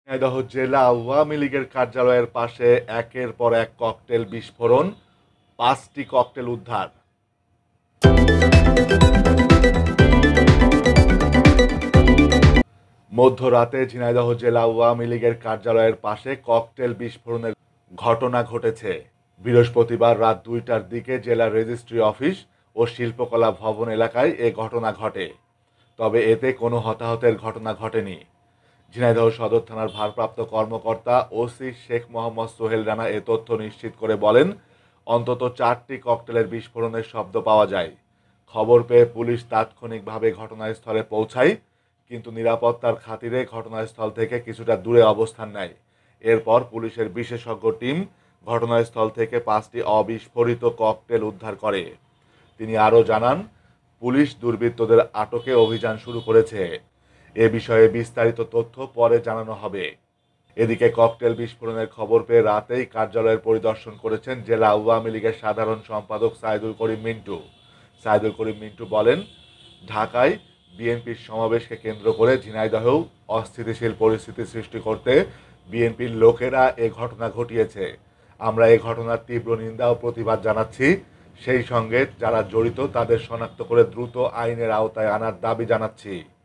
ঝিনাইদহ জেলা আওয়ামী লীগের কার্যালয়ের পাশে একের পর এক ককটেল বিস্ফোরণ, 5টি ককটেল উদ্ধার। মধ্যরাতে ঝিনাইদহ জেলা আওয়ামী লীগের কার্যালয়ের পাশে ককটেল বিস্ফোরণের ঘটনা ঘটেছে। বৃহস্পতিবার রাত 2টার দিকে জেলা রেজিস্ট্রি অফিস ও শিল্পকলা ভবন এলাকায় এ ঘটনা ঘটে। তবে এতে কোনো হতাহতের ঘটনা ঘটেনি। ঝিনাইদহ সদর থানার ভারপ্রাপ্ত কর্মকর্তা ওসি শেখ মোহাম্মদ সোহেল রানা এ তথ্য নিশ্চিত করে বলেন, অন্তত 4টি ককটেলের বিস্ফোরণের শব্দ পাওয়া যায়। খবর পেয়ে পুলিশ তাৎক্ষণিকভাবে ঘটনাস্থলে পৌঁছায়, কিন্তু নিরাপত্তার খাতিরে ঘটনাস্থল থেকে কিছুটা দূরে অবস্থান নেয়। এরপর পুলিশের বিশেষজ্ঞ টিম ঘটনাস্থল থেকে 5টি অবিস্ফোরিত ককটেল উদ্ধার করে। তিনি আরও জানান, পুলিশ দুর্বৃত্তদের আটকে অভিযান শুরু করেছে। এ বিষয়ে বিস্তারিত তথ্য পরে জানানো হবে। এদিকে ককটেল বিস্ফোরণের খবর পেয়ে রাতেই কার্যালয়ের পরিদর্শন করেছেন জেলা আওয়ামী লীগের সাধারণ সম্পাদক সাইদুল করিম মিন্টু। সাইদুল করিম মিন্টু বলেন, ঢাকায় বিএনপির সমাবেশকে কেন্দ্র করে ঝিনাইদহেও অস্থিতিশীল পরিস্থিতি সৃষ্টি করতে বিএনপির লোকেরা এ ঘটনা ঘটিয়েছে। আমরা এ ঘটনার তীব্র নিন্দা ও প্রতিবাদ জানাচ্ছি। সেই সঙ্গে যারা জড়িত তাদের শনাক্ত করে দ্রুত আইনের আওতায় আনার দাবি জানাচ্ছি।